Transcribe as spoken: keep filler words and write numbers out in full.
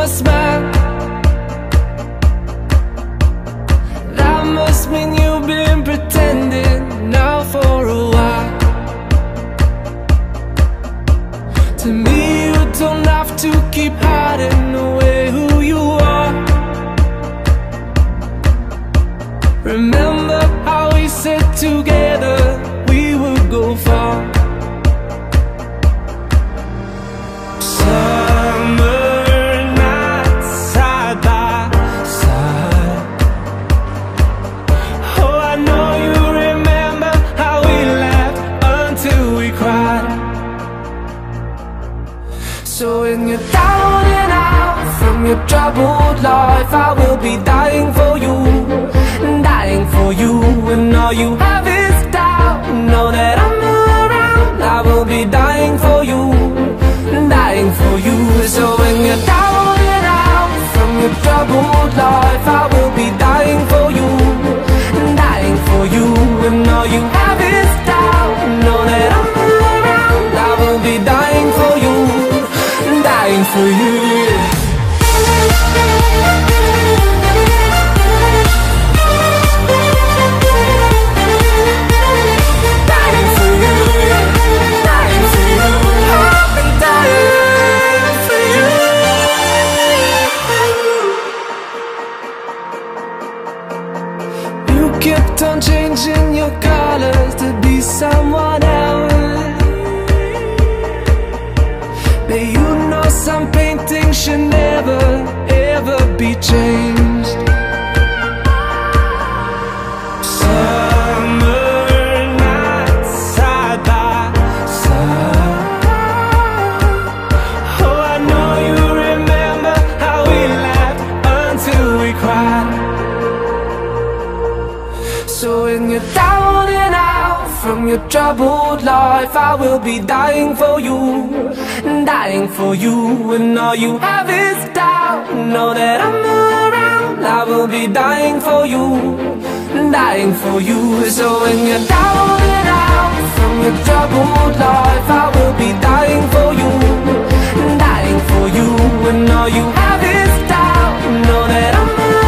your smile. That must mean you've been pretending now for a while. To me, you don't have to keep hiding away who you are. Remember how we said together we would go far. So when you're down and out from your troubled life, I will be dying for you, dying for you. When all you have is doubt, know that I'm around. I will be dying for you, dying for you. So when you're down and out from your troubled life, I will be dying for you, dying for you. When all you have is doubt, know that I'm around. I will be dying for you, dying for you. Dying for you, dying for you. I've been dying for you. You kept on changing your colors to be someone else. But you know some paintings should never, ever be changed. Summer nights side by side. Oh, I know you remember how we laughed until we cried. So when you're down and out from your troubled life, I will be dying for you, dying for you. When all you have is doubt, know that I'm around. I will be dying for you, dying for you. So when you're down and out from your troubled life, I will be dying for you, dying for you. When all you have is doubt, know that I'm around.